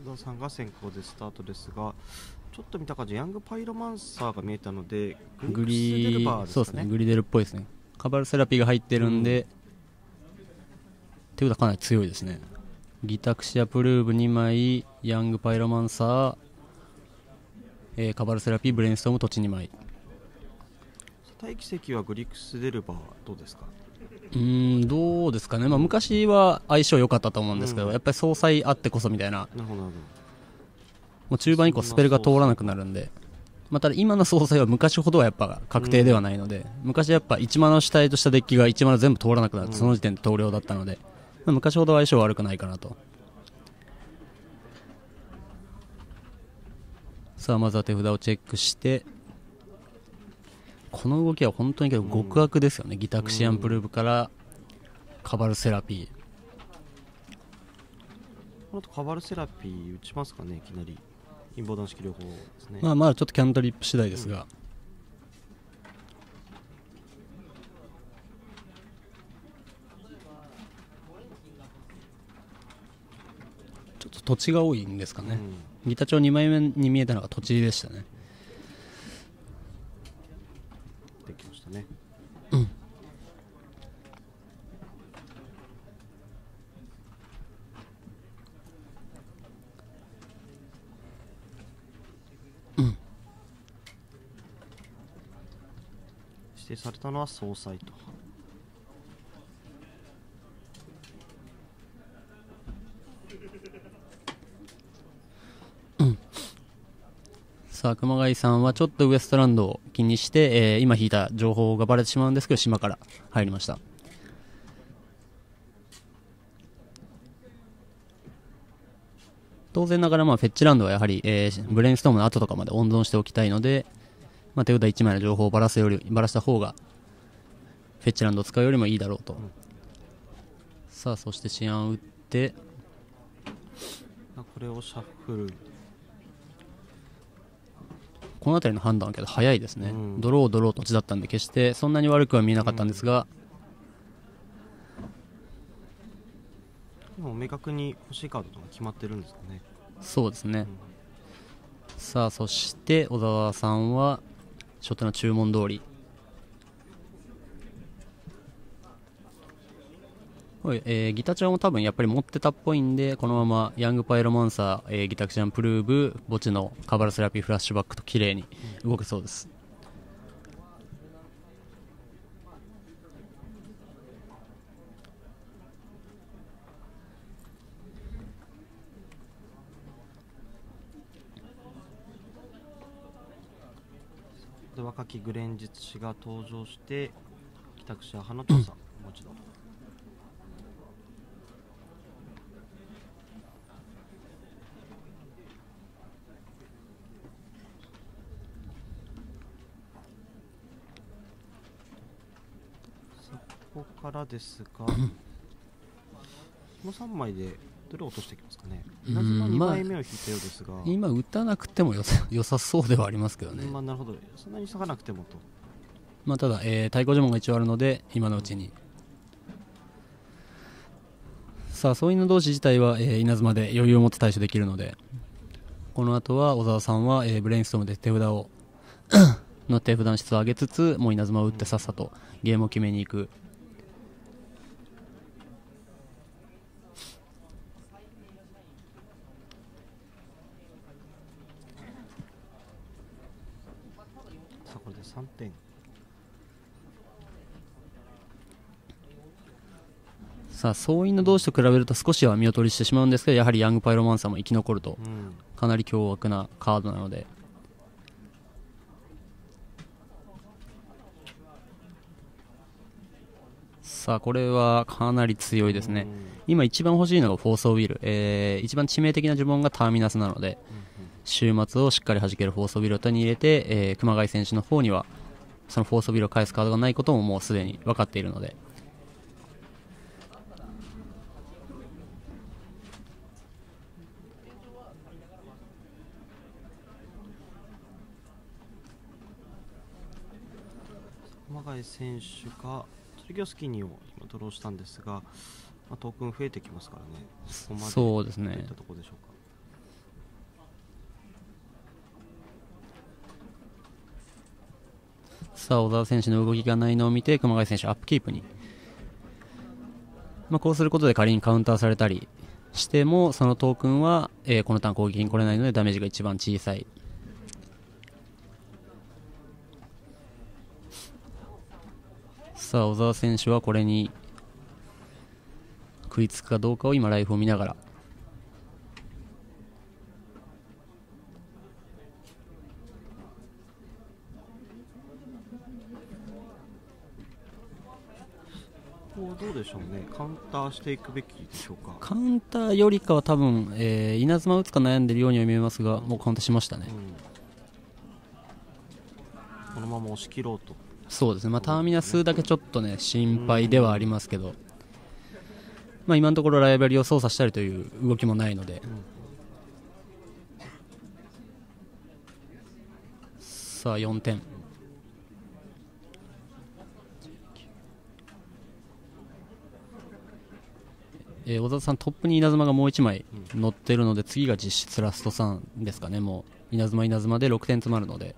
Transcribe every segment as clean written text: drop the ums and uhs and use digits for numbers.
田さんが先行でスタートですが、ちょっと見た感じヤングパイロマンサーが見えたのでググリクスデルバーですかね。 そうですね、グリデルっぽいですね。カバルセラピーが入ってるんで、っていうことはかなり強いですね。ギタクシアプルーブ2枚、ヤングパイロマンサー、カバルセラピー、ブレインストーム、土地2枚。 大奇跡はグリクスデルバーどうですか。 どうですかね、昔は相性良かったと思うんですけど、やっぱり総裁あってこそみたいな、 なるほどなるほど。 もう中盤以降スペルが通らなくなるんで、ただ今の総裁は昔ほどはやっぱ確定ではないので、昔やっぱ1マナを主体としたデッキが1マナ全部通らなくなる、その時点で投了だったので、昔ほど相性悪くないかなと。さあまずは手札をチェックして、この動きは本当にけど極悪ですよね。ギタクシアンプルーブからカバルセラピー、 この後カバルセラピー打ちますかね。いきなり陰謀断式療法ですね。 まだちょっとキャントリップ次第ですが、ちょっと土地が多いんですかね。ギタ帳2枚目に見えたのが土地でしたね。 できましたね。指定されたのは総裁と。 さあ熊谷さんはちょっとウエストランドを気にして、今引いた情報がバレてしまうんですけど、島から入りました。当然ながらフェッチランドはやはり、ブレインストームの後とかまで温存しておきたいので、手札1枚の情報をばらした方がフェッチランドを使うよりもいいだろうと。さあそしてシアンを打って、 これをシャッフル。 この辺りの判断はけど早いですね。ドロー土地だったんで決してそんなに悪くは見えなかったんですが、 もう明確に欲しいカードとか決まってるんですかね。 そうですね。さあそして小沢さんは初手の注文通り、ギタチャンも多分やっぱり持ってたっぽいんで、このままヤングパイロマンサー、ギタクシャンプルーブ、墓地のカバルセラピーフラッシュバックと綺麗に動けそうです。 で若きグレン術師が登場して帰宅者花調査、もう一度。そこからですがこの3枚でどれを落としていきますかね。同じの2枚目を引いたようですが、 今打たなくても良さそうではありますけどね。 なるほど、そんなに急がなくてもと。 ただ、対抗呪文が一応あるので今のうちに。さあ総員の同士自体は、稲妻で余裕を持って対処できるので、この後は小沢さんは、ブレインストームで手札をの手札質を上げつつ、もう稲妻を打ってさっさとゲームを決めに行く。 さあこれで3点。 さあ総員の同士と比べると少しは見劣りしてしまうんですけど、やはりヤングパイロマンサーも生き残ると、かなり凶悪なカードなので。さあこれはかなり強いですね。今一番欲しいのがフォースオブウィル、一番致命的な呪文がターミナスなので、終末をしっかり弾けるフォースオブウィルを手に入れて、熊谷選手の方にはそのフォースオブウィルを返すカードがないことももうすでに分かっているので、 熊谷選手がトリギョスキニを今ドローしたんですが、トークン増えてきますからね。 そうですね。 どういったところでしょうか。 さあ小澤選手の動きがないのを見て熊谷選手アップキープに、こうすることで仮にカウンターされたりしてもそのトークンは、このターン攻撃に来れないのでダメージが一番小さい。さあ小澤選手はこれに食いつくかどうかを今ライフを見ながら、 どうでしょうね、カウンターしていくべきでしょうか。 カウンターよりかは多分、稲妻打つか悩んでるようには見えますが、もうカウンターしましたね、 このまま押し切ろうと。 そうですね、ターミナスだけちょっとね心配ではありますけど、今のところライバリーを操作したりという動きもないので、さあ4点。小澤さんトップに稲妻がもう1枚乗ってるので、次が実質ラスト3ですかね。もう稲妻稲妻で6点詰まるので、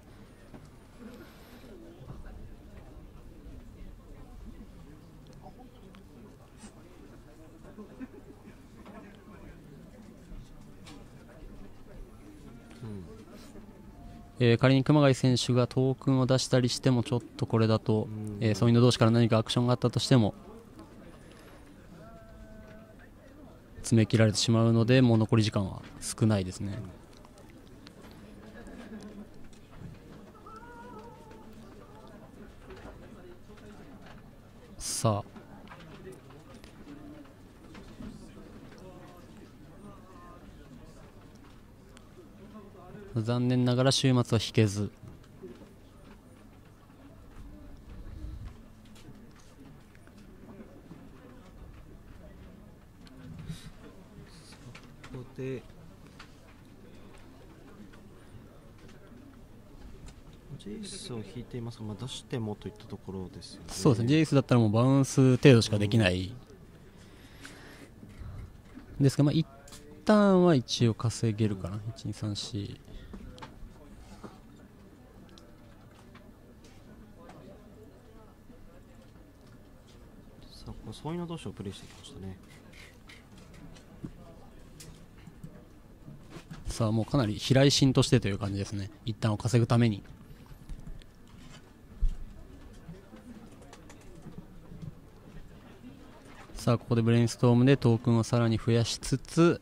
仮に熊谷選手がトークンを出したりしてもちょっとこれだと、そういうの同士から何かアクションがあったとしても詰め切られてしまうので、もう残り時間は少ないですね。さあ残念ながら週末は引けず、 ここでジェイスを引いていますが、出してもといったところですよね。 そうですね、ジェイスだったらもうバウンス程度しかできない、ですが、一旦は一応稼げるかな。1234、 さあこれそういうの同士をプレイしてきましたね。 さあもうかなり飛来心としてという感じですね。一旦を稼ぐために。さあここでブレインストームでトークンをさらに増やしつつ、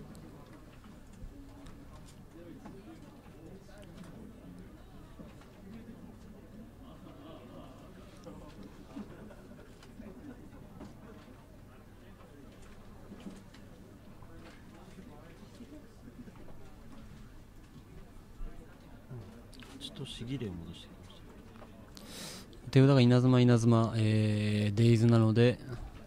ちょっとしぎれを戻してきました。 手札が稲妻稲妻、デイズなので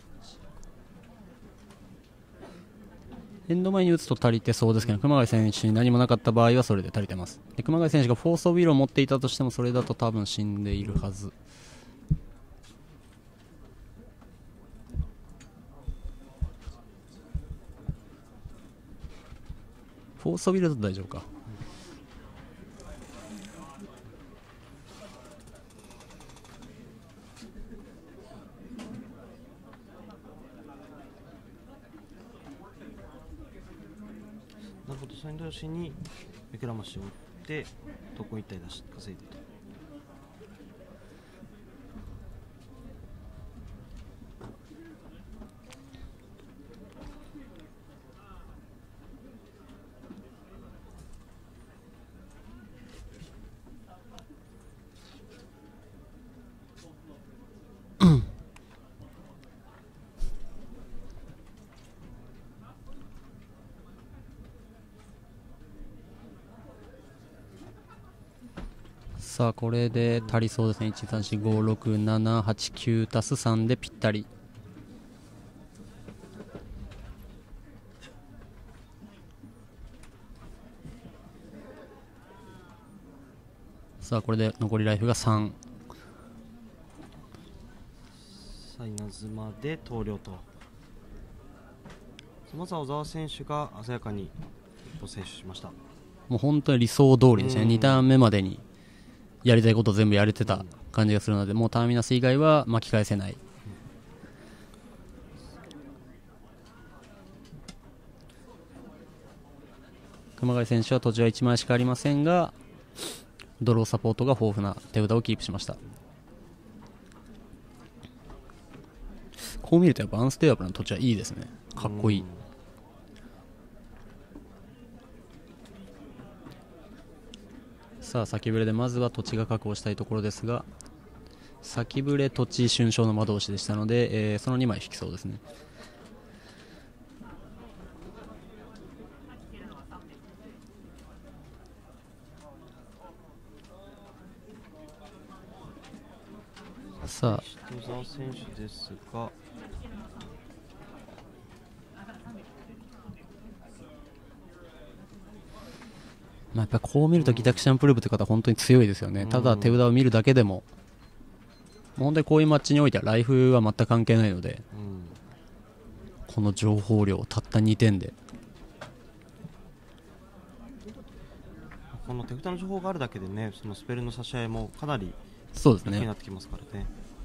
エンド前に打つと足りてそうですけど、熊谷選手に何もなかった場合はそれで足りてます。で熊谷選手がフォースオブウィルを持っていたとしてもそれだと多分死んでいるはず。フォースオブウィルだと大丈夫か。 なるほど、それ同士に目くらましを打ってトークン1体出し稼いでと。 さあこれで足りそうですね。1345678 9足す3でぴったり。さあこれで残りライフが3。 さあ稲妻で投了と。まずは小澤選手が鮮やかに一歩静止しました。 もう本当に理想通りですね。2ターン目までにやりたいこと全部やれてた感じがするので、もうターミナス以外は巻き返せない。熊谷選手は土地は1枚しかありませんが、ドローサポートが豊富な手札をキープしました。こう見るとやっぱアンステアブルの土地はいいですね。かっこいい。さあ先触れでまずは土地が確保したいところですが、先触れ土地春章の魔導士でしたので、その2枚引きそうですね。さあ人澤選手ですが、 やっぱこう見るとギタクシャンプルーブという方は本当に強いですよね。ただ手札を見るだけでも本当にこういうマッチにおいてはライフは全く関係ないので、この情報量たった2点でこの手札の情報があるだけでね、そのスペルの差し合いもかなりそうですね気になってきますからね。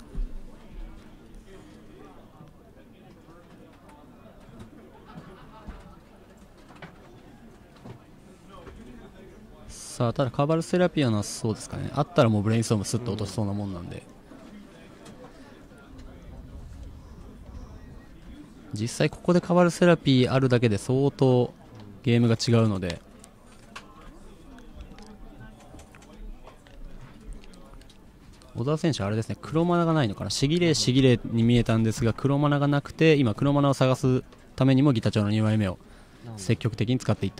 さあただカバルセラピアのそうですかね、あったらもうブレインストームスッと落としそうなもんなんで、実際ここでカバルセラピーあるだけで相当ゲームが違うので、小澤選手あれですね、黒マナがないのかな、しぎれに見えたんですが黒マナがなくて、今黒マナを探すためにもギタチョウの2枚目を積極的に使っていった。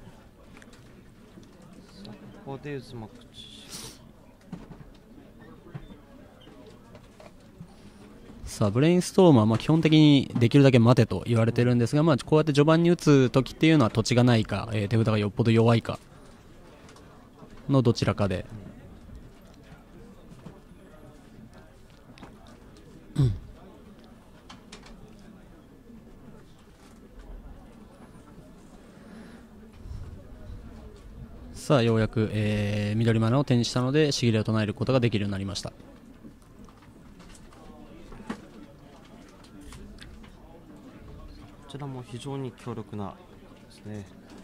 ここで渦巻くさあブレインストームはまあ基本的にできるだけ待てと言われてるんですが、まあこうやって序盤に打つ時っていうのは土地がないか、手札がよっぽど弱いかのどちらかで、さあようやく、緑マナを手にしたのでしぎれを唱えることができるようになりました。 こちらも非常に強力なですね。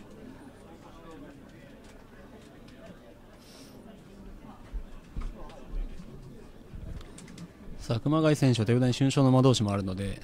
さあ熊谷選手は手札に春章の魔導士もあるので、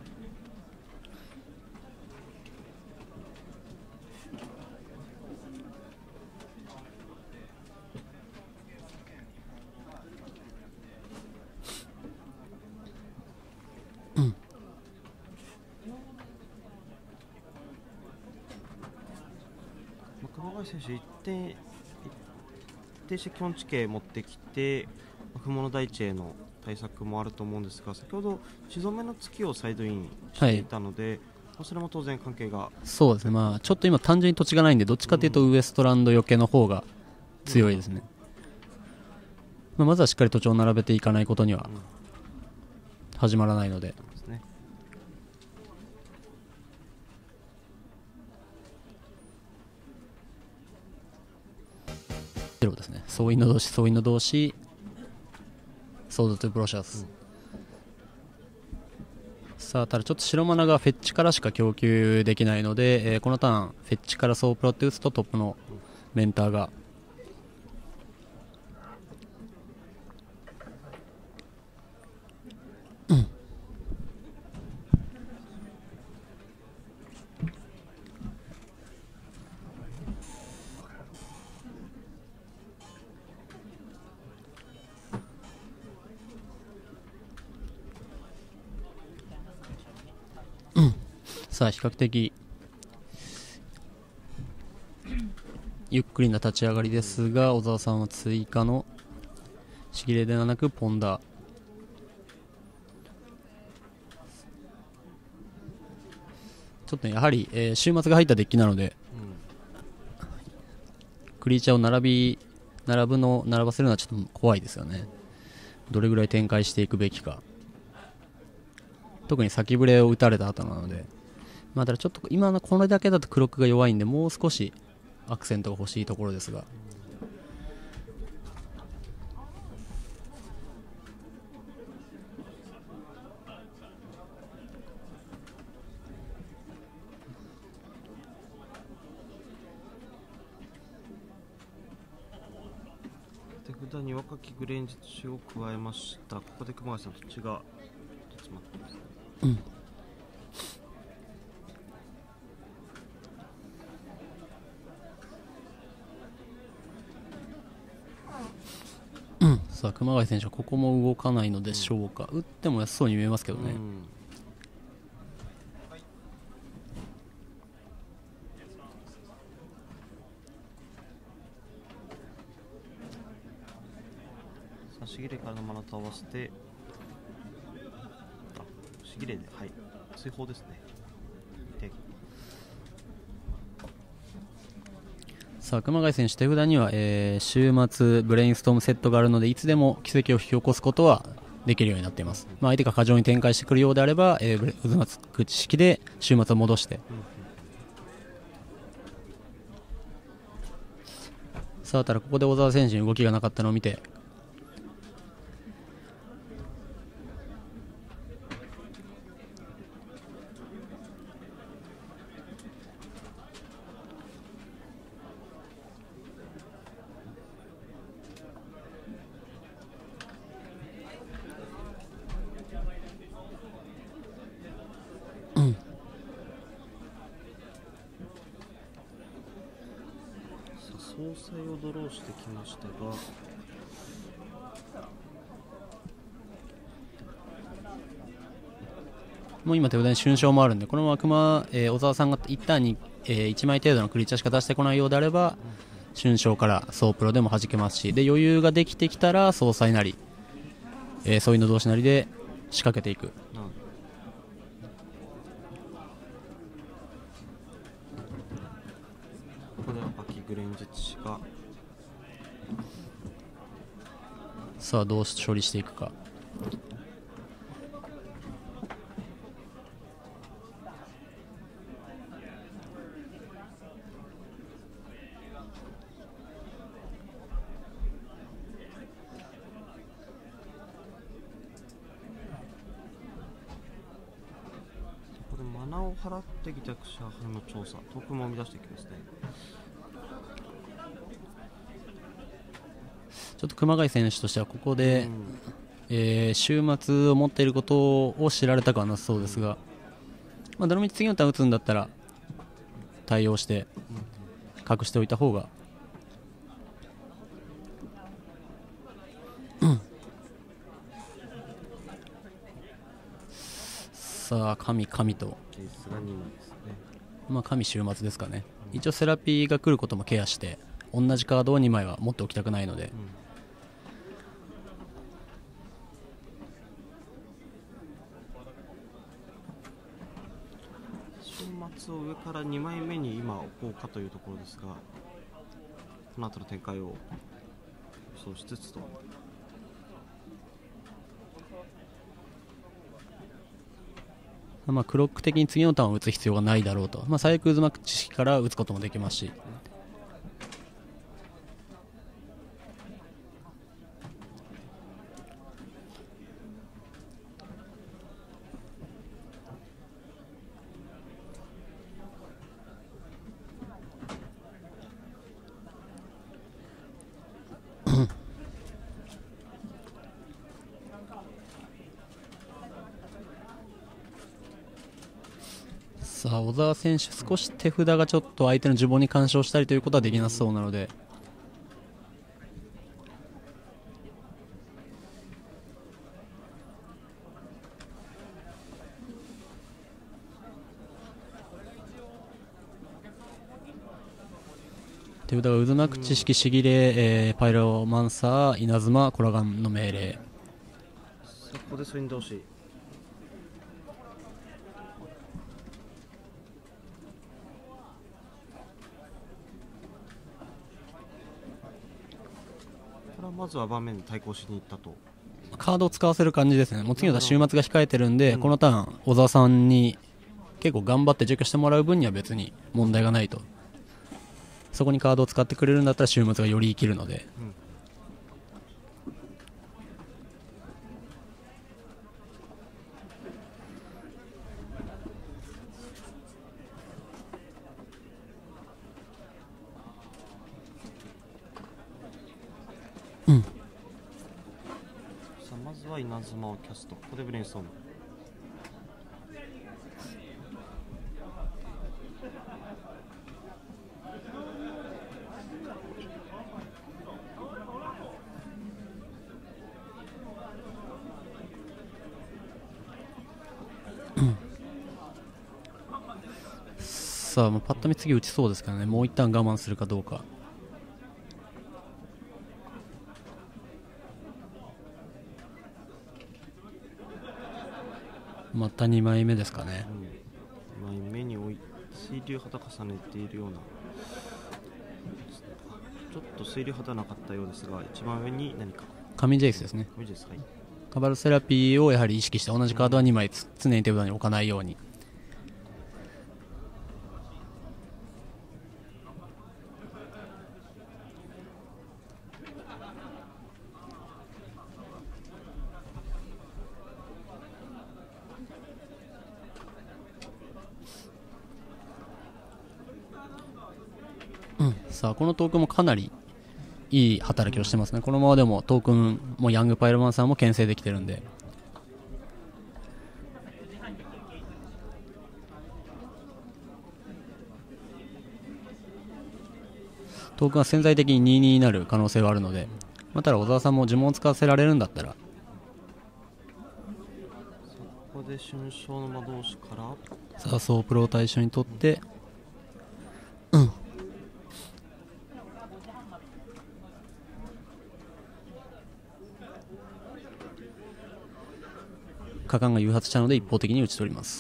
熊谷選手一定して基本地形持ってきて不毛の大地への対策もあると思うんですが、先ほど血染めの月をサイドインしていたので、それも当然関係が。 そうですね、まあちょっと今単純に土地がないんでどっちかというとウエストランド余計の方が強いですね。まずはしっかり土地を並べていかないことには始まらないので、ゼロですね。総員の同士ソードトゥブロシャス、さあただちょっと白マナがフェッチからしか供給できないので、このターンフェッチからソープロって打つとトップのメンターがさあ比較的ゆっくりな立ち上がりですが、小澤さんは追加のしぎれではなくポンダー、ちょっとやはり、週末が入ったデッキなので、クリーチャーを並ばせるのはちょっと怖いですよね。どれぐらい展開していくべきか、特に先触れを打たれた後なので、まあ、だからちょっと今のこれだけだとクロックが弱いんで、もう少しアクセントが欲しいところですが、 札に若きグレン術師を加えました。ここで熊谷さんと血が詰まってます。 さあ熊谷選手はここも動かないのでしょうか。打っても安そうに見えますけどね。 さあしぎれからのマナと合わせて、しぎれで、はい、追放ですね。 さあ熊谷選手、手札には、週末ブレインストームセットがあるのでいつでも奇跡を引き起こすことはできるようになっています。相手が過剰に展開してくるようであれば、渦巻く知識で週末を戻して、さあただここで小澤選手に動きがなかったのを見て、 総裁をドローしてきましたが、 もう今手札に春章もあるんで、このまま小澤さんが一旦に、1枚程度のクリーチャーしか出してこないようであれば、春章から総プロでも弾けますし、で余裕ができてきたら総裁なり、そういうの同士なりで仕掛けていく。 ここで若きグレン術師が、 さあどう処理していくか。 ここでマナを払って逆シャーハルの調査、トークンも生み出していきますね。 ちょっと熊谷選手としてはここで、週末を持っていることを知られたくはなさそうですが、どのみち次のターン打つんだったら対応して隠しておいた方が、さあ神と、神週末ですかね。一応セラピーが来ることもケアして同じカードを2枚は持っておきたくないので、 週末を上から2枚目に今置こうかというところですが、この後の展開を予想しつつと。 クロック的に次のターンを打つ必要がないだろうと、最悪渦巻く知識から打つこともできますし、さあ小澤選手、少し手札がちょっと相手の呪文に干渉したりということはできなそうなので、手札が渦巻く知識、しぎれ、パイロマンサー、稲妻、コラガンの命令。 ここでスイン同士、これはまずは場面に対抗しに行ったと。 カードを使わせる感じですね。もう次の週末が控えてるんで、このターン小澤さんに結構頑張って除去してもらう分には別に問題がないと。そこにカードを使ってくれるんだったら週末がより生きるので、 は稲妻をキャスト。ここでブレインストーム。 さあ、パッと見次打ちそうですからね。もう一旦我慢するかどうか。また2枚目ですかね。 2枚目に水流肌重ねているような、ちょっと水流肌なかったようですが、一番上に何か神ジェイスですね。 神ジェイス、はい、 カバルセラピーをやはり意識して、同じカードは2枚常に手札に置かないように。さあこのトークンもかなりいい働きをしてますね。このままでもトークンもヤングパイロマンさんも牽制できてるんで、トークンは潜在的に2-2になる可能性はあるので、ただ小沢さんも呪文を使わせられるんだったら、 そこで春章の魔導士からさあソープロを対象にとって、果敢が誘発したので一方的に打ち取ります。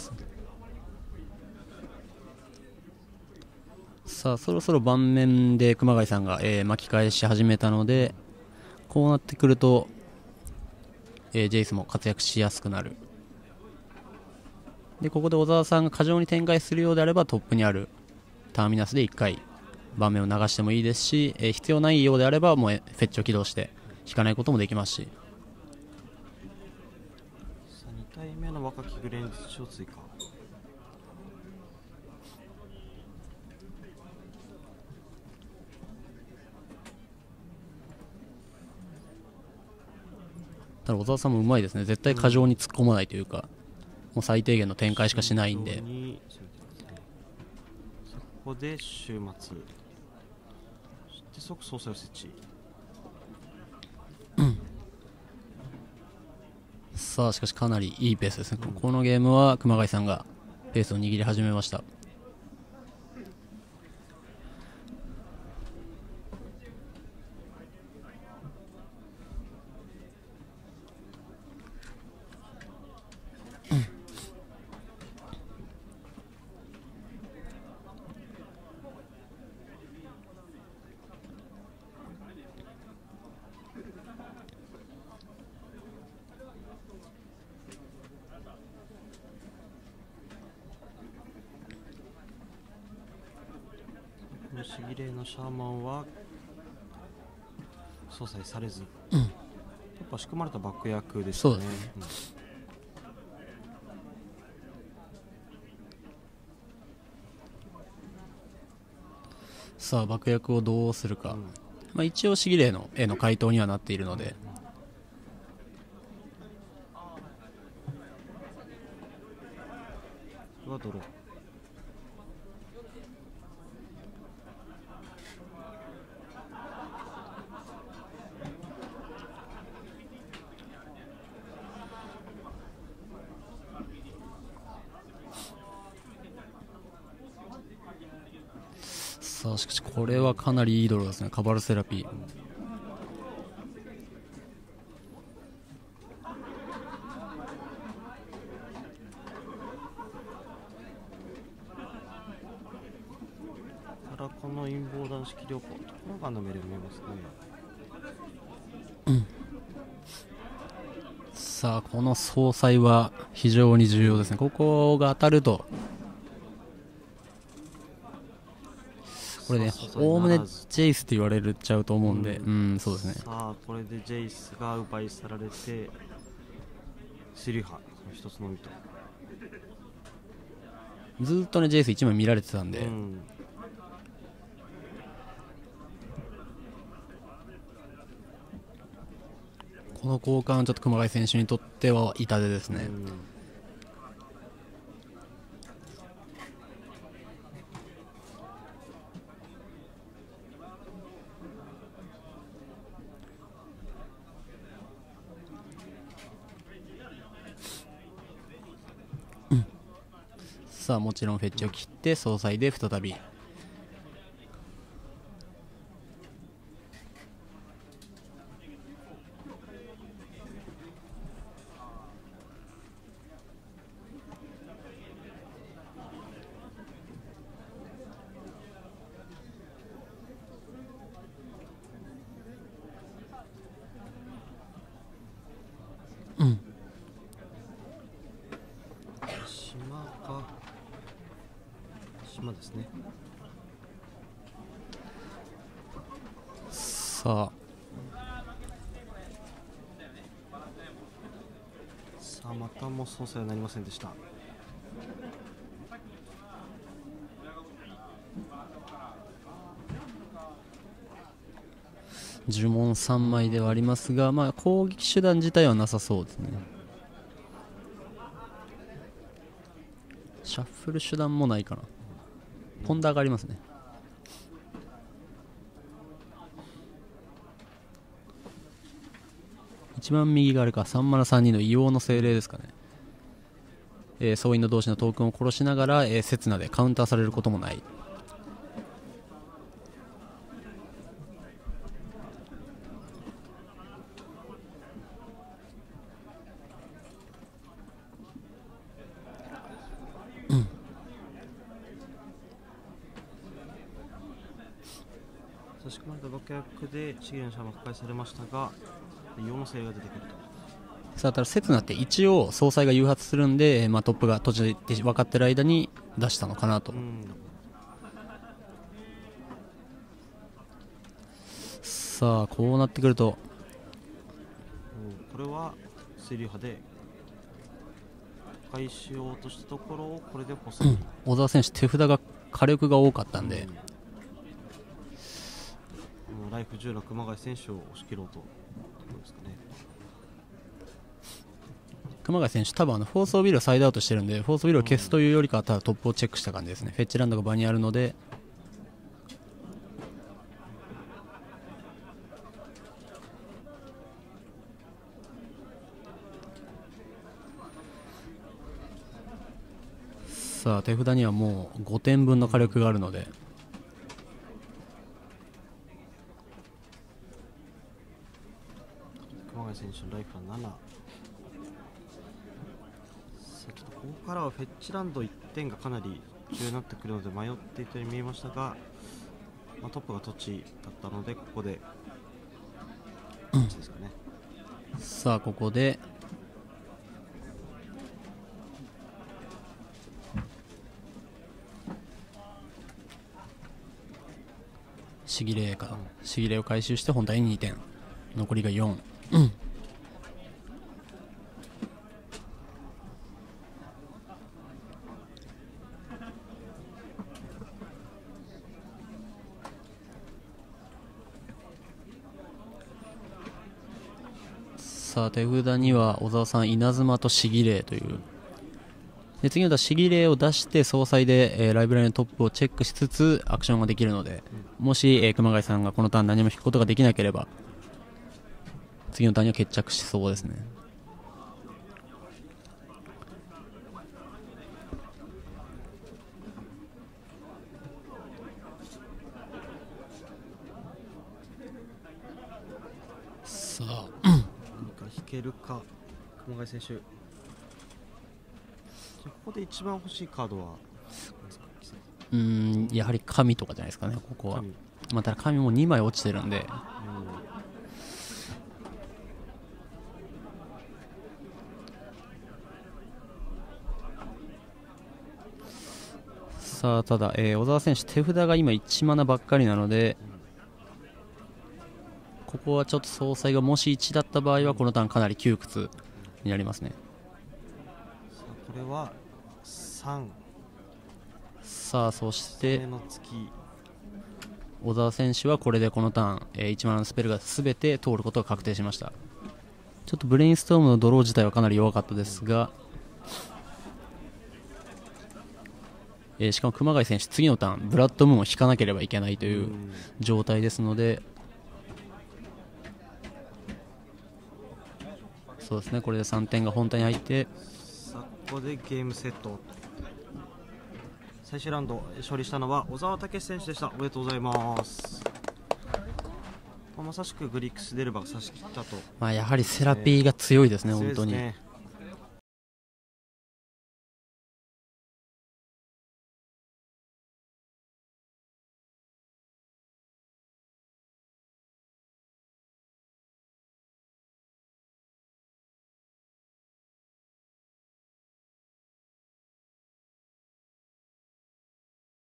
さあそろそろ盤面で熊谷さんが、巻き返し始めたので、こうなってくると、ジェイスも活躍しやすくなる。でここで小沢さんが過剰に展開するようであれば、トップにあるターミナスで1回盤面を流してもいいですし、必要ないようであればもうフェッチを起動して引かないこともできますし。 2体目の若きグレンズを追加。 ただ小沢さんもうまいですね。絶対過剰に突っ込まないというか、もう最低限の展開しかしないんで。 そこで終末、そして即総裁を設置。 さあしかしかなりいいペースですね。このゲームは熊谷さんがペースを握り始めました。 シギレイのシャーマンは相殺されず、やっぱ仕組まれたバック役ですね。 そうですね、さあ爆薬をどうするか、一応シギレイの絵の回答にはなっているので、 はドロー。 さあしかしこれはかなりいいドローですね。カバルセラピー、 ただこの陰謀弾式良好、ところがの目で見えますね。 さあこの総裁は非常に重要ですね。ここが当たると、これね、おおむねジェイスって言われちゃうと思うんで、そうですね。 さあこれでジェイスが奪い去られて、シリハ一つのみと。 ずっとねジェイス1枚見られてたんで、この交換ちょっと熊谷選手にとっては痛手ですね。さあもちろんフェッチを切って総裁で再び島ですね。 さあまたも総裁はなりませんでした。 呪文3枚ではありますが、まあ、攻撃手段自体はなさそうですね。シャッフル手段もないかな。ポンダーがありますね。一番右があれか、3マナ3人の硫黄の精霊ですかね。総員の同士のトークンを殺しながら、刹那でカウンターされることもない。 差し込まれた爆薬でシゲルのシャーマ破壊されましたが、硫黄の精霊が出てくると。 さあただ刹那って一応総裁が誘発するんで、まあ、トップが閉じて分かってる間に出したのかなと。さあこうなってくるとこれは水流波で破壊しようとしたところをこれで細い、 小澤選手手札が火力が多かったんで、 ライフ10の熊谷選手を押し切ろうとですかね。 熊谷選手多分フォースオビルをサイドアウトしてるんで、フォースオビルを消すというよりかはただトップをチェックした感じですね。フェッチランドが場にあるので、さあ手札にはもう5点分の火力があるので、 熊谷選手のライフは7。ちょっとここからはフェッチランド1点がかなり重要になってくるので迷っていたように見えましたが、まあ、トップが土地だったのでここでですかね。 さあここでしぎれか、しぎれを回収して本体に2点、残りが4。さあ手札には小沢さん稲妻としぎれという。で次のしぎれを出して総裁で、ライブラリのトップをチェックしつつアクションができるので、もし、熊谷さんがこのターン何も引くことができなければ次のターンには決着しそうですね。さあ何か引けるか熊谷選手。ここで一番欲しいカードはやはり神とかじゃないですかね、ここは。まあ、ただ神も2枚落ちてるんで、さあただ、小沢選手手札が今1マナばっかりなので、ここはちょっと総裁がもし1だった場合はこのターンかなり窮屈になりますね。 さあこれは3。 さあそしての月小沢選手はこれでこのターン、1マナのスペルが全て通ることが確定しました。 ちょっとブレインストームのドロー自体はかなり弱かったですが、しかも熊谷選手次のターンブラッドムーンを引かなければいけないという状態ですので、そうですね、これで3点が本体に入って、 さあここでゲームセット。最終ラウンド勝利したのは小沢武史選手でした。おめでとうございます。まさしくグリックスデルバが差し切ったと。 やはりセラピーが強いですね、本当に。